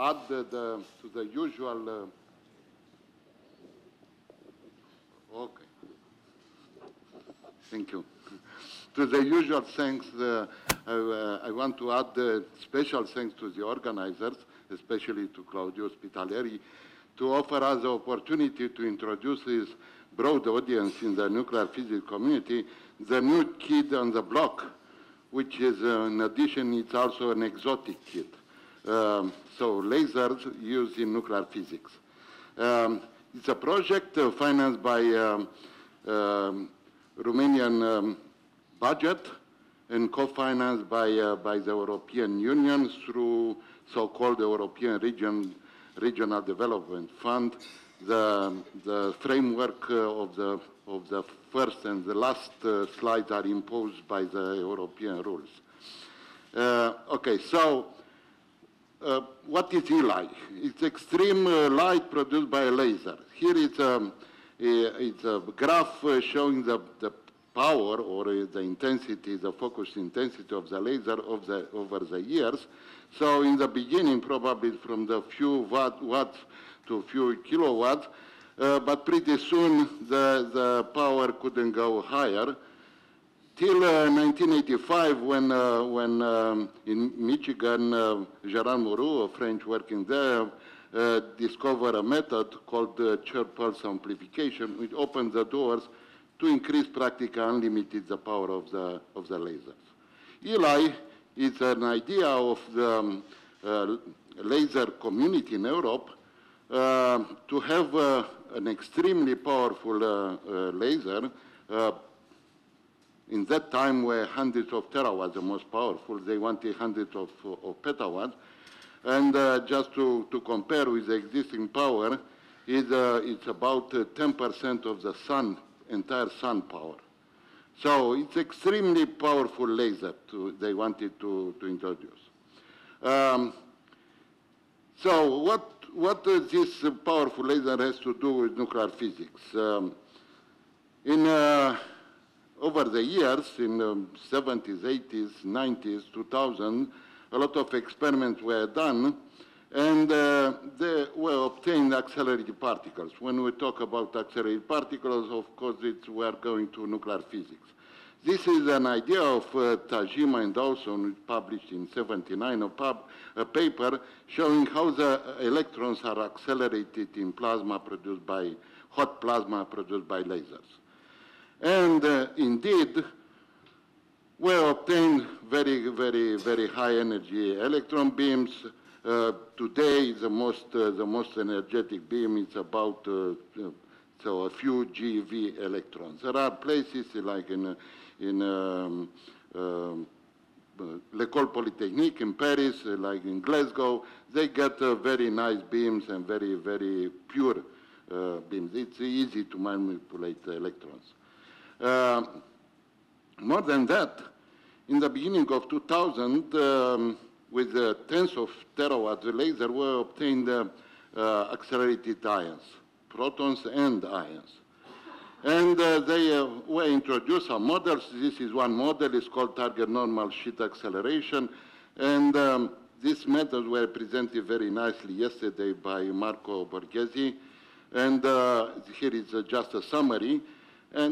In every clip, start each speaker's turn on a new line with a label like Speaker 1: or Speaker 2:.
Speaker 1: add to the usual. Okay. Thank you. To the usual thanks, I want to add special thanks to the organizers, especially to Claudio Spitaleri, to offer us the opportunity to introduce this broad audience in the nuclear physics community, the new kid on the block, which is, in addition, it's also an exotic kid. So lasers used in nuclear physics. It's a project financed by Romanian budget and co-financed by the European Union through so-called European Regional Development Fund. The framework of the first and the last slides are imposed by the European rules. Okay, so what is ELI? It's extreme light produced by a laser. Here it's a graph showing the power or the intensity, the focus intensity of the laser over the years. So in the beginning, probably from the few watts to few kilowatts, but pretty soon the power couldn't go higher. Till 1985, when in Michigan, Gerard Mourou, a French working there, discovered a method called chirp pulse amplification, which opened the doors to increase practically unlimited the power of the lasers. ELI is an idea of the laser community in Europe to have an extremely powerful laser. In that time, where hundreds of terawatts the most powerful, they wanted hundreds of petawatts. And just to compare with the existing power, it's about 10% of the entire sun power. So it's extremely powerful laser they wanted to introduce. So what this powerful laser has to do with nuclear physics? Over the years, in the 70s, 80s, 90s, 2000, a lot of experiments were done, and they were obtained accelerated particles. When we talk about accelerated particles, of course, we are going to nuclear physics. This is an idea of Tajima and Dawson, published in '79, a paper showing how the electrons are accelerated in plasma produced by, hot plasma produced by lasers. And indeed, we obtained very, very, very high energy electron beams. Today, the most energetic beam is about so a few GeV electrons. There are places like in L'École Polytechnique in Paris, like in Glasgow, they get very nice beams and very, very pure beams. It's easy to manipulate the electrons. More than that, in the beginning of 2000, with tens of terawatts laser, we obtained accelerated ions, protons and ions. And they were introduced some models. This is one model. It's called target normal sheet acceleration. And these methods were presented very nicely yesterday by Marco Borghesi. And here is just a summary. And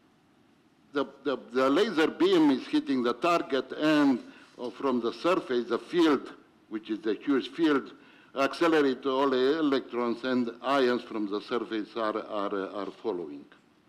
Speaker 1: the laser beam is hitting the target, and from the surface, the field, which is a huge field, accelerate all the electrons, and ions from the surface are following.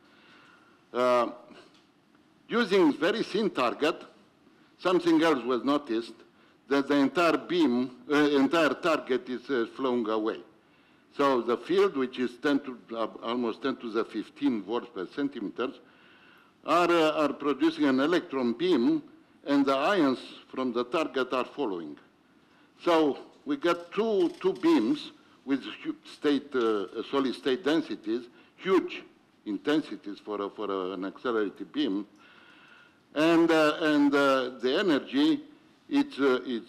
Speaker 1: Using very thin target, something else was noticed, that the entire beam, entire target is flowing away. So the field, which is almost 10 to the 15 volts per centimeter, are producing an electron beam, and the ions from the target are following. So we got two beams with solid state densities, huge intensities for an accelerated beam, and the energy, it's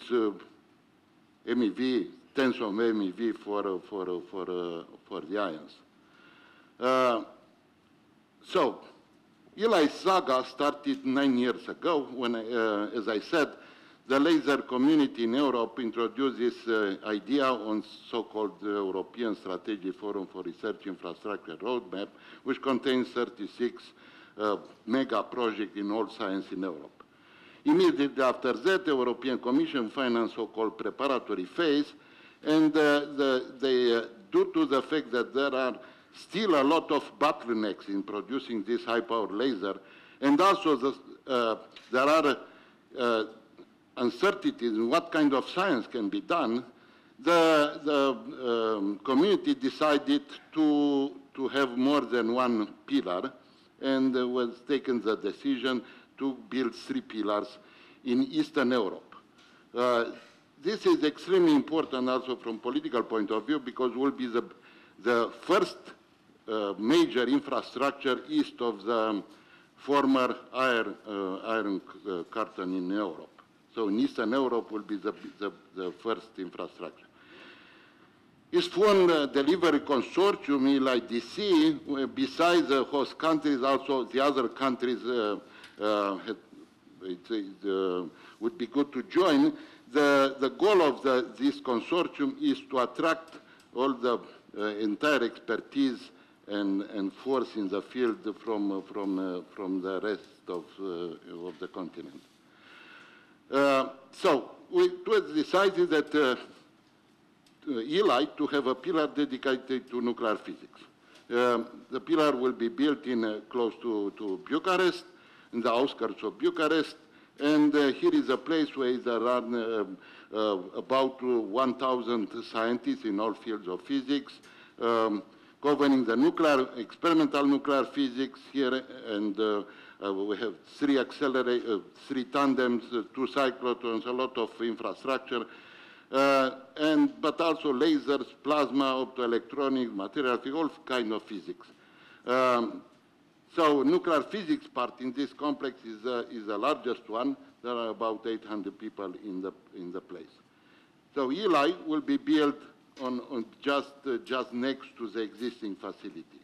Speaker 1: MeV, tens of MeV for the ions. So ELI saga started 9 years ago when, as I said, the laser community in Europe introduced this idea on so-called European Strategic Forum for Research Infrastructure Roadmap, which contains 36 mega projects in all science in Europe. Immediately after that, the European Commission financed so-called preparatory phase, and due to the fact that there are still a lot of bottlenecks in producing this high-power laser, and also there are uncertainties in what kind of science can be done, the community decided to have more than one pillar, and was taken the decision to build 3 pillars in Eastern Europe. This is extremely important also from political point of view, because it will be the first major infrastructure east of the former iron curtain in Europe. So in Eastern Europe will be the first infrastructure. ISFON Delivery Consortium, ELIDC, besides the host countries, also the other countries would be good to join. The goal of this consortium is to attract all the entire expertise and force in the field from the rest of the continent. So it was decided that ELI to have a pillar dedicated to nuclear physics. The pillar will be built in close to Bucharest, in the outskirts of Bucharest, and here is a place where there are about 1,000 scientists in all fields of physics, covering the experimental nuclear physics here, and we have 3 tandems, 2 cyclotrons, a lot of infrastructure, but also lasers, plasma, optoelectronics, material, all kind of physics. So nuclear physics part in this complex is the largest one. There are about 800 people in the place. So ELI will be built on just next to the existing facility.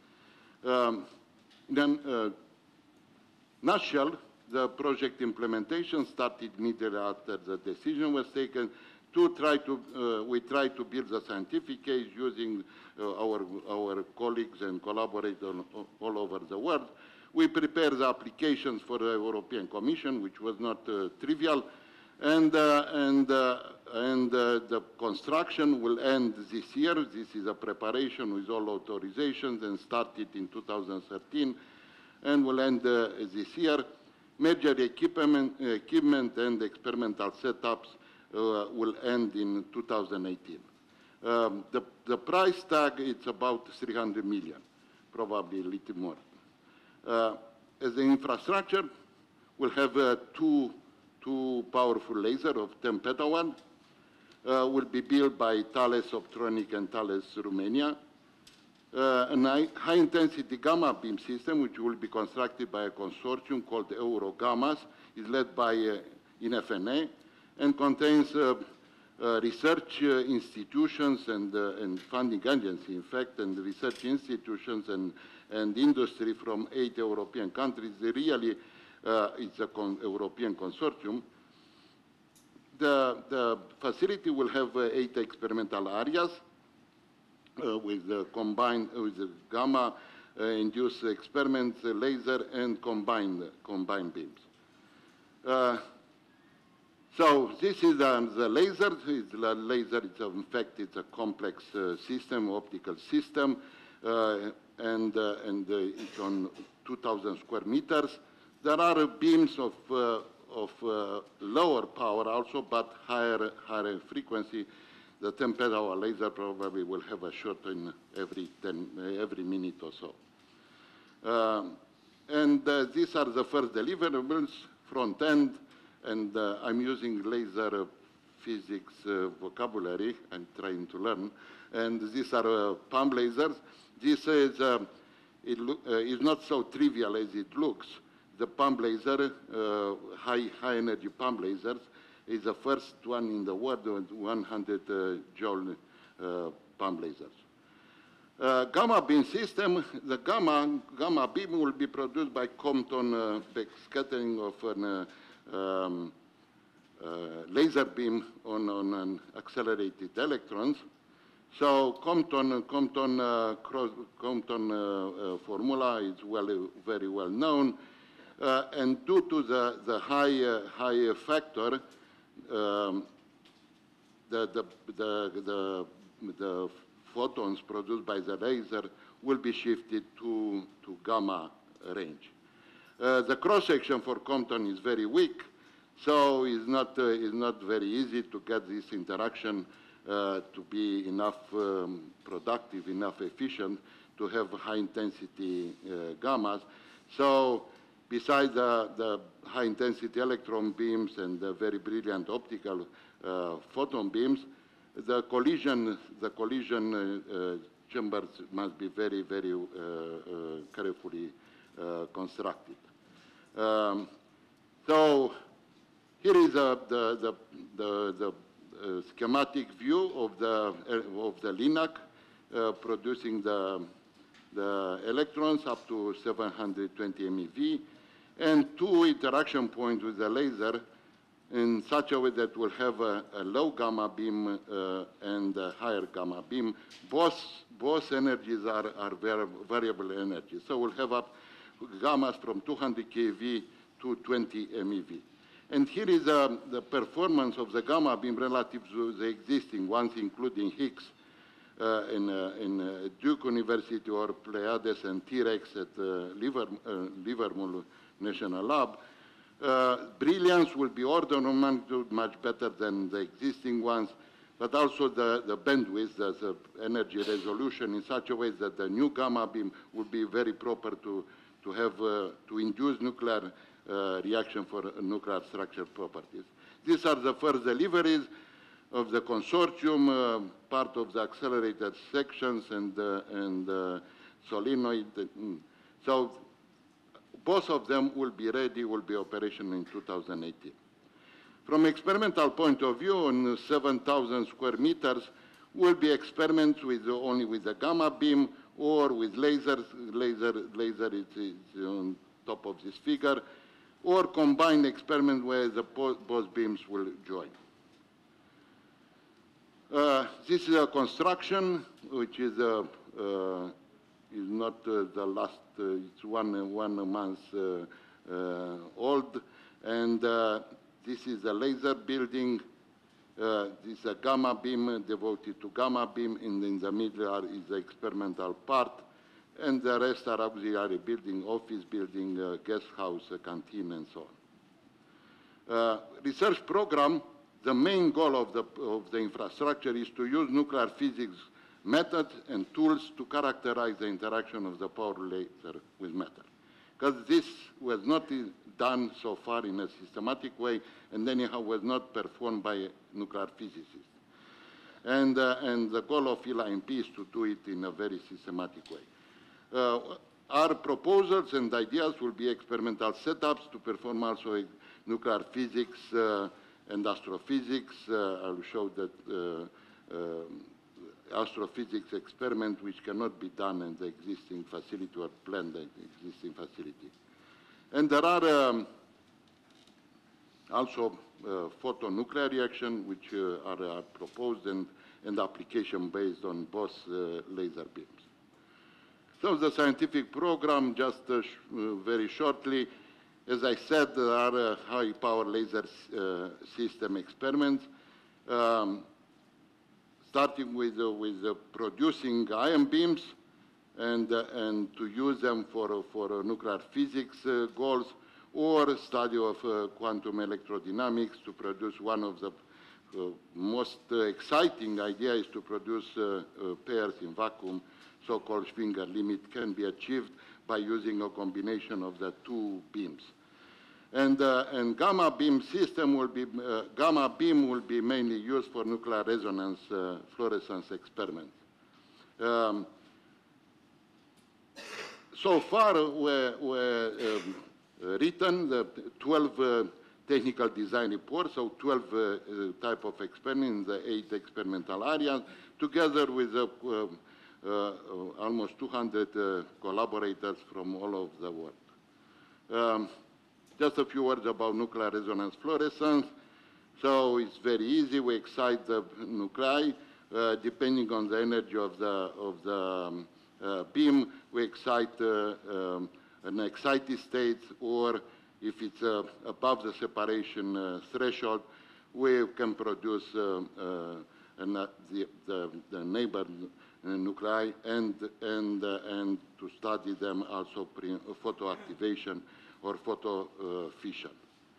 Speaker 1: Then, nutshell, the project implementation started immediately after the decision was taken. We try to build the scientific case using our colleagues and collaborators all over the world. We prepare the applications for the European Commission, which was not trivial, and the construction will end this year. This is a preparation with all authorizations and started in 2013 and will end this year. Major equipment and experimental setups will end in 2018. The price tag is about 300 million, probably a little more. As an infrastructure, we'll have two powerful lasers of 10 petawatt. Will be built by Thales Optronic and Thales Romania. A high-intensity gamma beam system, which will be constructed by a consortium called Eurogammas, is led by INFNA, and contains research institutions and funding agencies, in fact, and research institutions and industry from 8 European countries. Really, it's a European consortium. The facility will have 8 experimental areas with the gamma induced experiments, laser, and combined beams. So this is the laser. In fact, it's a complex system, optical system, and it's on 2,000 square meters. There are beams of lower power also, but higher frequency. The 10 petawatt laser probably will have a shot in every minute or so. These are the first deliverables, front end, and I'm using laser physics vocabulary. I'm trying to learn. And these are pump lasers. This is it's not so trivial as it looks. The pump laser, high energy pump lasers, is the first one in the world with 100 joule pump lasers. Gamma beam system, the gamma beam will be produced by Compton backscattering of an laser beam on an accelerated electrons. So Compton formula is very well known, and due to the high factor, the photons produced by the laser will be shifted to gamma range. The cross-section for Compton is very weak, so it's not very easy to get this interaction to be enough productive, enough efficient to have high-intensity gammas. So besides the high-intensity electron beams and the very brilliant optical photon beams, the collision chambers must be very, very carefully constructed. So here is the schematic view of the LINAC producing the electrons up to 720 MeV, and two interaction points with the laser in such a way that we'll have a low gamma beam and a higher gamma beam. Both energies are variable energies. So we'll have up gammas from 200 keV to 20 MeV. And here is the performance of the gamma beam relative to the existing ones, including Higgs in Duke University or Pleiades and T-Rex at Livermore National Lab. Brilliance will be order of magnitude much better than the existing ones, but also the bandwidth, the energy resolution in such a way that the new gamma beam will be very proper to induce nuclear reaction for nuclear structure properties. These are the first deliveries of the consortium, part of the accelerated sections and solenoid. So both of them will be ready, will be operational in 2018. From experimental point of view, on 7,000 square meters, will be experiments only with the gamma beam or with lasers. Laser is on top of this figure, or combined experiment where both beams will join. This is a construction which is not the last, it's one month old, and this is a laser building. This is a gamma beam devoted to gamma beam, and in the middle is the experimental part, and the rest are auxiliary building, office building, guest house, canteen, and so on. Research program, the main goal of the infrastructure is to use nuclear physics methods and tools to characterize the interaction of the power laser with matter. Because this was not done so far in a systematic way, and anyhow was not performed by nuclear physicists. And the goal of ELIMP is to do it in a very systematic way. Our proposals and ideas will be experimental setups to perform also nuclear physics and astrophysics. I'll show that astrophysics experiment which cannot be done in the existing facility or plan the existing facility. And there are also photonuclear reaction which are proposed and application based on both laser beams. So the scientific program, just very shortly, as I said, there are high power laser system experiments. Starting with producing ion beams and to use them for nuclear physics goals, or study of quantum electrodynamics to produce one of the most exciting ideas is to produce pairs in vacuum, so-called Schwinger limit can be achieved by using a combination of the two beams. And gamma beam system will be, gamma beam will be mainly used for nuclear resonance fluorescence experiments. So far, were written the 12 technical design reports, so 12 type of experiments in the 8 experimental areas, together with almost 200 collaborators from all over the world. Just a few words about nuclear resonance fluorescence. So it's very easy. We excite the nuclei. Depending on the energy of the beam, we excite an excited state, or if it's above the separation threshold, we can produce the neighbor nuclei and to study them also photoactivation or photofission.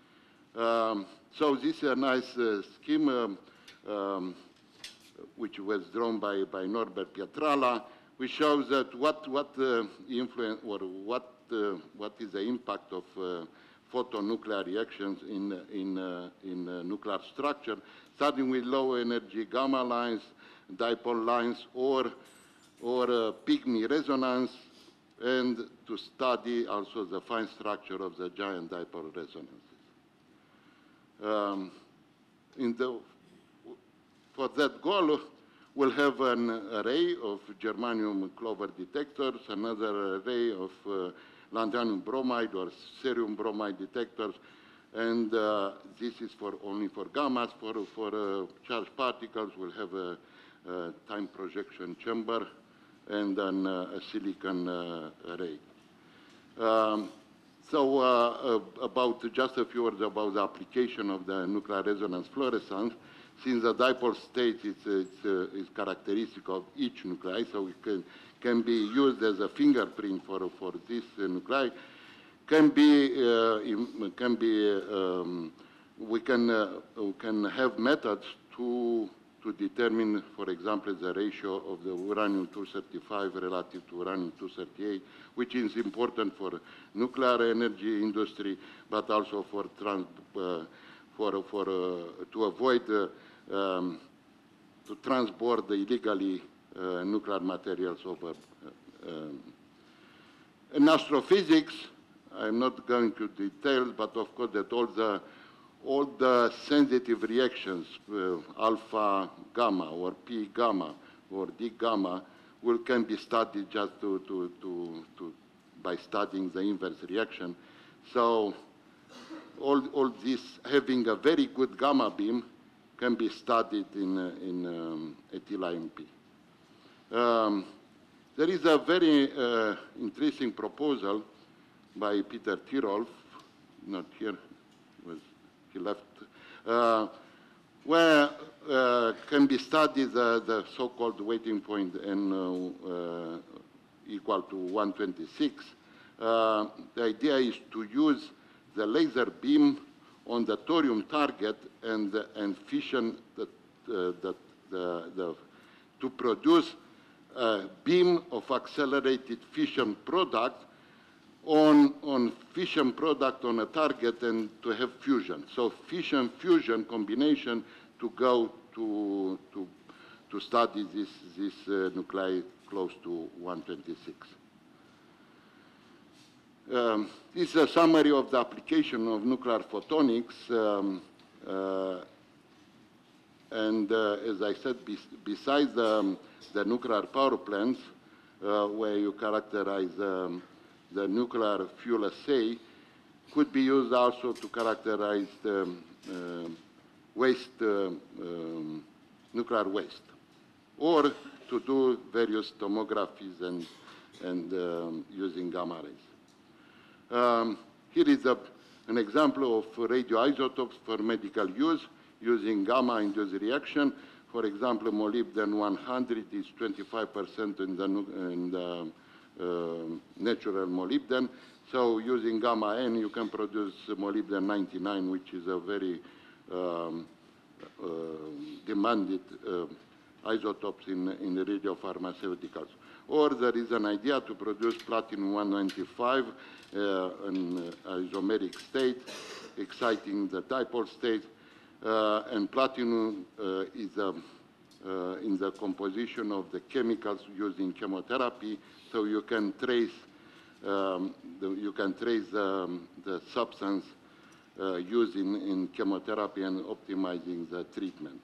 Speaker 1: So this is a nice scheme which was drawn by Norbert Pietrala, which shows that what influence or what is the impact of photonuclear reactions in nuclear structure, starting with low energy gamma lines, dipole lines, or pygmy resonance, and to study also the fine structure of the giant dipole resonances. For that goal, we'll have an array of germanium clover detectors, another array of lanthanum bromide or cerium bromide detectors, and this is only for gammas. For charged particles, we'll have a time projection chamber and then a silicon array. So just a few words about the application of the nuclear resonance fluorescence. Since the dipole state is characteristic of each nuclei, so it can be used as a fingerprint for this nuclei. We can have methods to determine, for example, the ratio of the uranium-235 relative to uranium-238, which is important for nuclear energy industry, but also for to avoid to transport the illegally nuclear materials over. In astrophysics, I'm not going to details, but of course that all the sensitive reactions, alpha gamma or P gamma or D gamma, can be studied just by studying the inverse reaction. So all this, having a very good gamma beam, can be studied in ethyl IMP. There is a very interesting proposal by Peter Tirolf, not here, he left, where can be studied the so-called waiting point N equal to 126. The idea is to use the laser beam on the thorium target and fission to produce a beam of accelerated fission product on fission product on a target and to have fusion. So fission fusion combination to go to study this nuclei close to 126. This is a summary of the application of nuclear photonics. As I said, besides the nuclear power plants, where you characterize the nuclear fuel assay, could be used also to characterize the waste, nuclear waste, or to do various tomographies and using gamma rays. Here is an example of radioisotopes for medical use using gamma-induced reaction. For example, molybdenum 100 is 25% in the natural molybdenum. So using gamma N, you can produce molybdenum 99, which is a very demanded isotopes in the radiopharmaceuticals. Or there is an idea to produce platinum 195 in isomeric state, exciting the dipole state, and platinum is in the composition of the chemicals used in chemotherapy, so you can trace the substance used in chemotherapy and optimizing the treatment.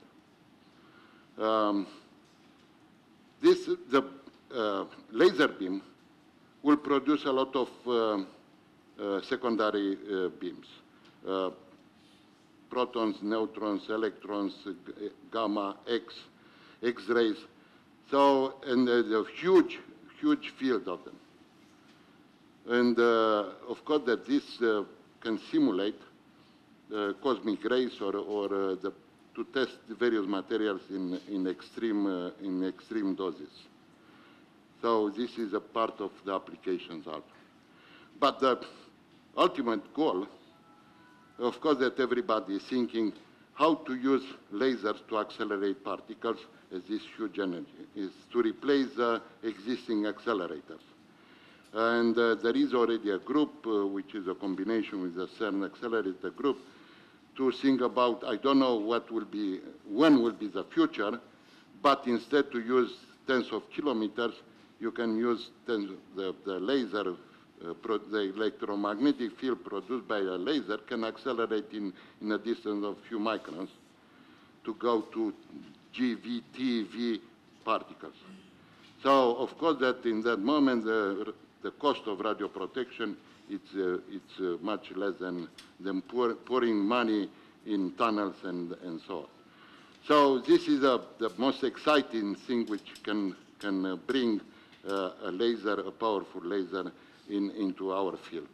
Speaker 1: The laser beam will produce a lot of secondary beams. protons, neutrons, electrons, gamma, X-rays. So, and there's a huge, huge field of them. And of course that this can simulate cosmic rays to test the various materials in extreme doses. So this is a part of the applications also. But the ultimate goal, of course, that everybody is thinking how to use lasers to accelerate particles as this huge energy, is to replace the existing accelerators. And there is already a group, which is a combination with the CERN accelerator group, to think about, I don't know what will be, when will be the future, but instead to use tens of kilometers, you can use the laser, the electromagnetic field produced by a laser can accelerate in a distance of few microns to go to GV, TeV particles. So, of course, that in that moment, the cost of radio protection, it's much less than pouring money in tunnels and so on. So this is the most exciting thing which can bring a laser, a powerful laser, into our field.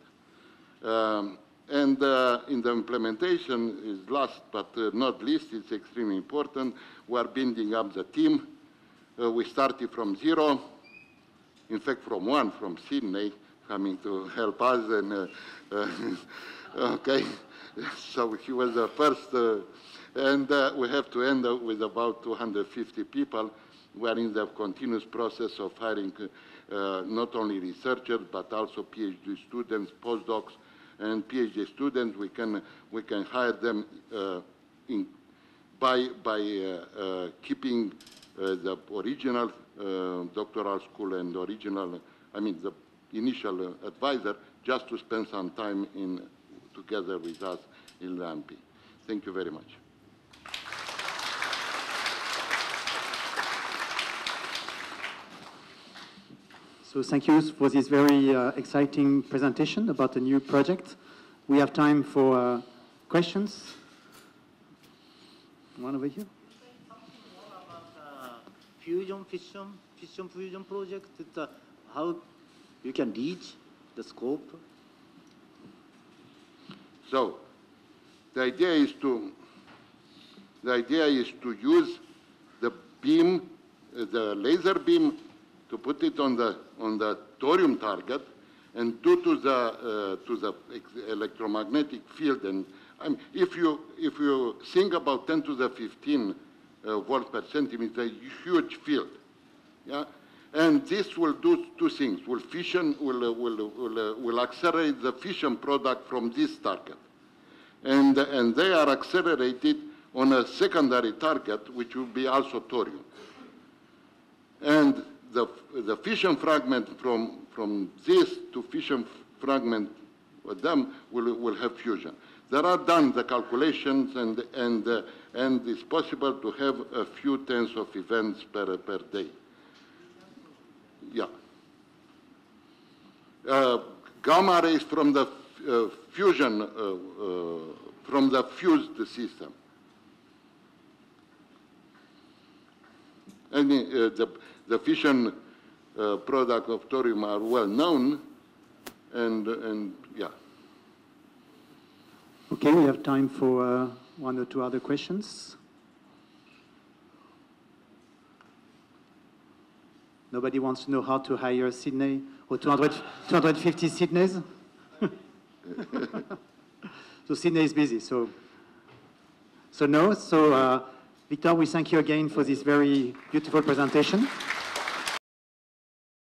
Speaker 1: In the implementation is last but not least, it's extremely important. We are building up the team. We started from zero, in fact from one, from Sydney, coming to help us. And okay, so he was the first, and we have to end up with about 250 people. We are in the continuous process of hiring not only researchers, but also PhD students, postdocs, and PhD students. We can hire them by keeping the original doctoral school and original, I mean, the initial advisor, just to spend some time together with us in LAMP. Thank you very much.
Speaker 2: So thank you for this very exciting presentation about the new project. We have time for questions. One over here.
Speaker 3: Something more about fusion fusion project. How you can reach the scope?
Speaker 1: So the idea is to use the beam, the laser beam, to put it on the thorium target, and due to the electromagnetic field, and I mean, if you think about 10 to the 15 volts per centimeter, a huge field, yeah, and this will do two things: will accelerate the fission product from this target, and they are accelerated on a secondary target, which will be also thorium, and the fission fragment from this to fission fragment with them will have fusion. There are done the calculations, and it's possible to have a few tens of events per day. Yeah. Gamma rays from the fusion, from the fused system. And the fission product of thorium are well known, and yeah.
Speaker 2: Okay, we have time for one or two other questions. Nobody wants to know how to hire Sydney or 250 Sydneys? So Sydney is busy, so no. So Victor, we thank you again for this very beautiful presentation.